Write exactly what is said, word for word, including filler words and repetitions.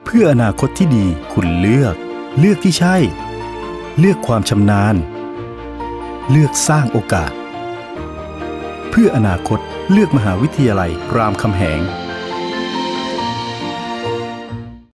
พื่ออนาคตที่ดีคุณเลือกเลือกที่ใช่เลือกความชำนาญเลือกสร้างโอกาสเพื่ออนาคตเลือกมหาวิทยาลัยรามคำแหง